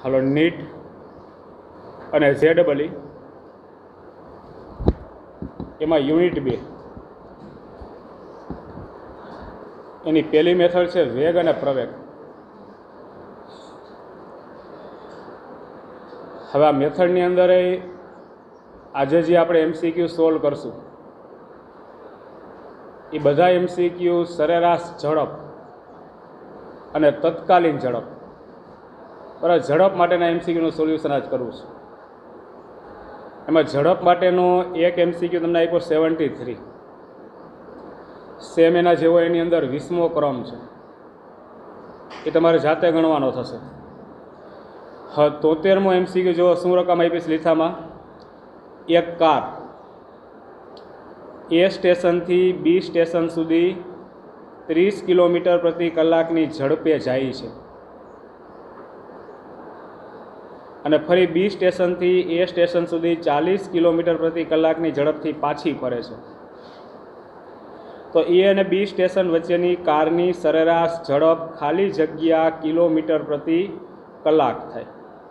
હાલો NEET અને ZEE એમાં unit 2 એની પહેલી મેથડ છે વેગ અને પ્રવેગ. હવે આ મેથડની અંદર આજે જે આપણે MCQ સોલ્વ કરશું એ બધા MCQ સરેરાશ ઝડપ અને તત્કાલીન ઝડપ બરાબર ઝડપ માટેના MCQનું સોલ્યુશન આજ કરવું છે. એમાં ઝડપ માટેનો એક MCQ તમને આપ્યો 73 સેમ એના જેવો એની અંદર 20મો ક્રમ છે એ તમારે જાતે ગણવાનો થશે. હા 73મો MCQ જો શું રકમ આપીશ લીથામાં એક કાર A સ્ટેશનથી B સ્ટેશન સુધી 30 કિલોમીટર પ્રતિ કલાકની ઝડપે જાય છે અને ફરી B સ્ટેશનથી A સ્ટેશન સુધી 40 કિલોમીટર પ્રતિ કલાકની ઝડપથી પાછી ફરે છે. તો A અને B સ્ટેશન વચ્ચેની કારની સરેરાશ ઝડપ ખાલી જગ્યા કિલોમીટર પ્રતિ કલાક થાય.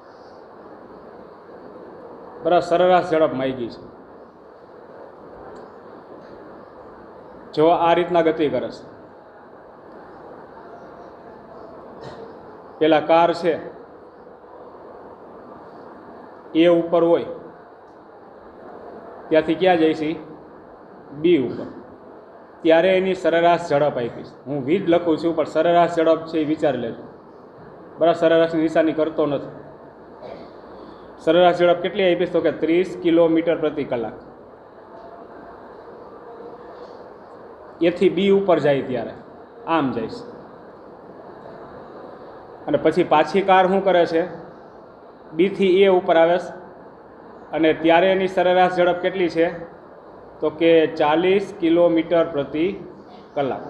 બરાબર સરેરાશ ઝડપ માગી છે. જો આ રીતના ગતિ કરે છે, પેલા કાર છે એ ઉપર હોય ત્યાંથી ક્યાં જાય છે B ઉપર, ત્યારે એની સરેરાશ ઝડપ આપીશ. હું વીજ લખું છું પણ સરેરાશ ઝડપ છે એ વિચારી લેજો. બરાબર સરેરાશની નિશાની કરતો નથી. સરેરાશ ઝડપ કેટલી આપીશ તો કે 30 કિલોમીટર પ્રતિ કલાક. એથી B ઉપર જાય ત્યારે આમ જાય છે અને પછી પાછી કાર શું કરે છે B થી A ઉપર આવે છે અને ત્યારે એની સરેરાશ ઝડપ કેટલી છે તો કે 40 કિલોમીટર પ્રતિ કલાક.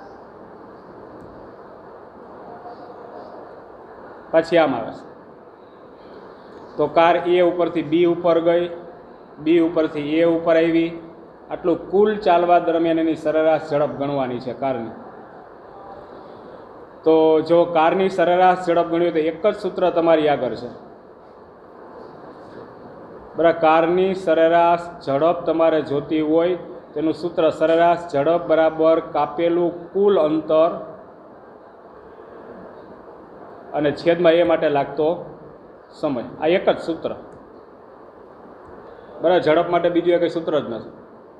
પછી આમ આવે છે તો કાર A ઉપરથી B ઉપર ગઈ, B ઉપરથી A ઉપર આવી. આટલું કુલ ચાલવા દરમિયાન એની સરેરાશ ઝડપ ગણવાની છે કારની. તો જો કારની સરેરાશ ઝડપ ગણવી તો એક જ સૂત્ર તમારી આગળ છે. બરાબર કારની સરેરાશ ઝડપ તમારે જોતી હોય તેનું સૂત્ર સરેરાશ ઝડપ બરાબર કાપેલું કુલ અંતર અને છેદમાં એ માટે લાગતો સમય. આ એક જ સૂત્ર. બરાબર ઝડપ માટે બીજું કંઈ સૂત્ર જ નથી.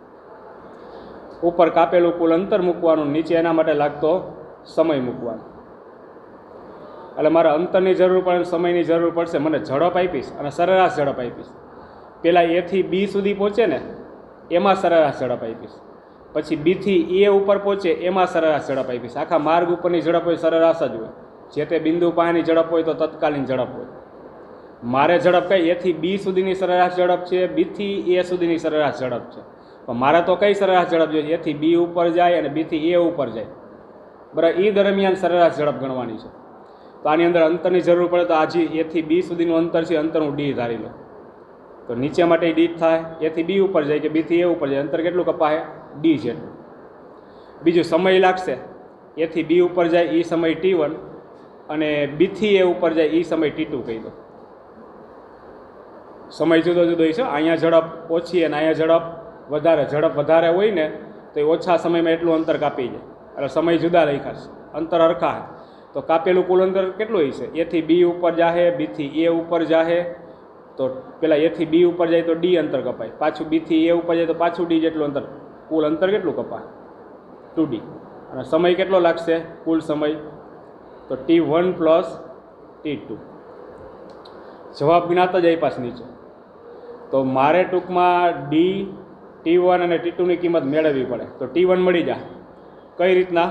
ઉપર કાપેલું કુલ અંતર મૂકવાનું, નીચે એના માટે લાગતો સમય મૂકવાનો. એટલે મારે અંતરની જરૂર પડે, સમયની જરૂર પડશે. મને ઝડપ આપીશ અને સરેરાશ ઝડપ આપીશ. પહેલાં A થી B સુધી પહોંચે ને એમાં સરેરાશ ઝડપ આપીશ, પછી B થી A ઉપર પહોંચે એમાં સરેરાશ ઝડપ આપીશ. આખા માર્ગ ઉપરની ઝડપ હોય સરેરાશ જ હોય. જે તે બિંદુ પાસેની ઝડપ હોય તો તત્કાલીન ઝડપ હોય. મારે ઝડપ કઈ A થી B સુધીની સરેરાશ ઝડપ છે, B થી A સુધીની સરેરાશ ઝડપ છે. પણ મારે તો કઈ સરેરાશ ઝડપ જોઈએ? A થી B ઉપર જાય અને B થી A ઉપર જાય. બરાબર એ દરમિયાન સરેરાશ ઝડપ ગણવાની છે. તો આની અંદર અંતરની જરૂર પડે તો આજે A થી B સુધીનું અંતર છે, અંતર હું D ધારી લઉં તો નીચે માટે D થાય. A થી B ઉપર જાય કે B થી A ઉપર જાય, અંતર કેટલું કપાય? D જેટલું. બીજું સમય લાગશે. A થી B ઉપર જાય એ સમય T1 અને B થી A ઉપર જાય એ સમય T2 કહી દો. સમય જુદો જુદો છે. અહીંયા ઝડપ ઓછી અને અહીંયા ઝડપ વધારે. ઝડપ વધારે હોય ને તો એ ઓછા સમયમાં એટલું અંતર કાપી જાય. એટલે સમય જુદા લખ્યા છે, અંતર હરખા. તો કાપેલું કુલ અંતર કેટલું હોય છે? A થી B ઉપર જાહે, B થી A ઉપર જાહે તો પેલા A થી B ઉપર જાય તો D અંતર કપાય, પાછું B થી A ઉપર જાય તો પાછું D જેટલું અંતર. કુલ અંતર કેટલું કપાય? 2D. અને સમય કેટલો લાગશે કુલ સમય? તો T1 પ્લસ T2. જવાબ જ્ઞાત જ આપ્યા છે નીચે. તો મારે ટૂંકમાં D, T1 અને T2ની કિંમત મેળવવી પડે. તો T1 મળી જાય. કઈ રીતના?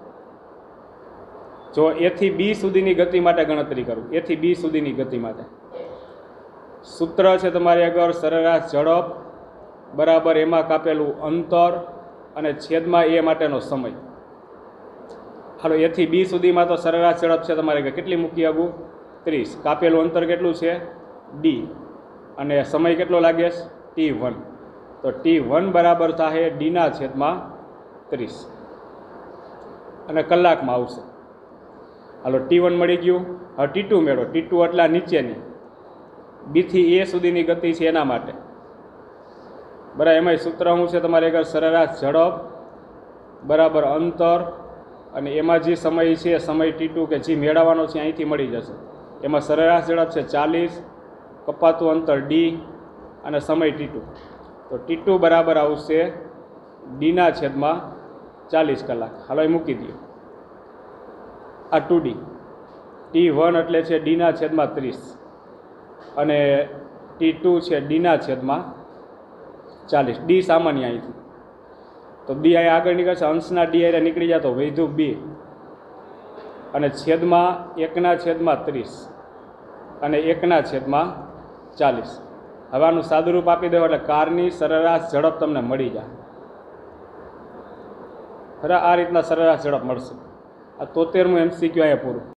જો A થી B સુધીની ગતિ માટે ગણતરી કરું, A થી B સુધીની ગતિ માટે સૂત્ર છે તમારી આગળ સરેરાશ ઝડપ બરાબર એમાં કાપેલું અંતર અને છેદમાં A માટેનો સમય. હાલો A થી B સુધીમાં તો સરેરાશ ઝડપ છે તમારે કેટલી મૂકી આગું? 30. કાપેલું અંતર કેટલું છે? D અને સમય કેટલો લાગે? T1. તો T1 બરાબર થાય Dના છેદમાં 30 અને કલાકમાં આવશે. હાલો T1 મળી ગયું. હવે T2 મેળવો. T2 એટલે આ નીચેની બી થી એ સુધીની ગતિ છે એના માટે. બરાબર, એમાંય સૂત્ર શું છે તમારે આગળ? સરેરાશ ઝડપ બરાબર અંતર, અને એમાં જે સમય છે સમય T2 કે જે મેળવવાનો છે અહીંથી મળી જશે. એમાં સરેરાશ ઝડપ છે 40, કપાતું અંતર D અને સમય T2. તો T2 બરાબર આવશે D/40 કલાક. હાલો એ મૂકી દો. આ 2D. T1 એટલે છે D/30 અને T2 છે D/40. D સામાન્ય અહીંથી તો B અહીં આગળ નીકળશે, અંશના D અહીં નીકળી જાય તો વધ્યું 2 અને છેદમાં 1/30 અને 1/40. હવે આનું સાદુરૂપ આપી દેવું એટલે કારની સરેરાશ ઝડપ તમને મળી જાય. ખરા આ રીતના સરેરાશ ઝડપ મળશે. આ 73મું MCQ અહીંયા પૂરું.